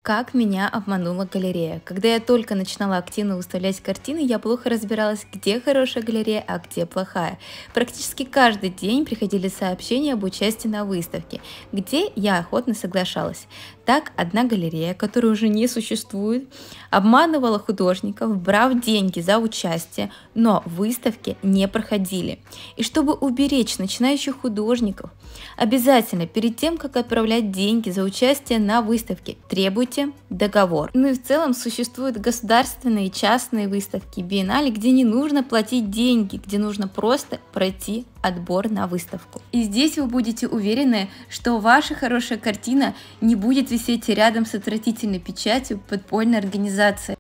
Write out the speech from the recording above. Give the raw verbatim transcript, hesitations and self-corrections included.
Как меня обманула галерея. Когда я только начинала активно выставлять картины, я плохо разбиралась, где хорошая галерея, а где плохая. Практически каждый день приходили сообщения об участии на выставке, где я охотно соглашалась. Так, одна галерея, которая уже не существует, обманывала художников, брав деньги за участие, но выставки не проходили. И чтобы уберечь начинающих художников, обязательно перед тем, как отправлять деньги за участие на выставке, требуйте договор. Ну и в целом существуют государственные и частные выставки, биеннале, где не нужно платить деньги, где нужно просто пройти отбор на выставку. И здесь вы будете уверены, что ваша хорошая картина не будет висеть рядом с отвратительной печатью подпольной организации.